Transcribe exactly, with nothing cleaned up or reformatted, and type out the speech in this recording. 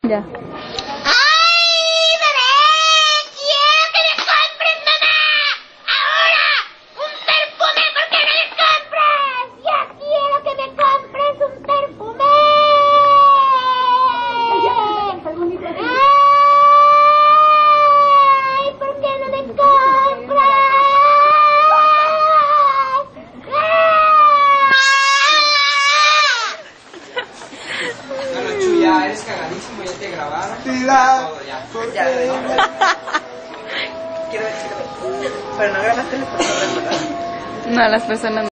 Ya. ¡Ay, bebé! ¡Quiero que me compres, mamá! ¡Ahora! ¡Un perfume! ¿Por qué no me compras? ¡Ya quiero que me compres un perfume! ¡Ay! ¿Por qué no me compras? Bueno, Chu, ya eres cagadísimo, ya te grabaron. Sí, la... Todo, ya. Ya, quiero ver si lo ves. Pero no grabaste las personas, ¿verdad? No, las personas no.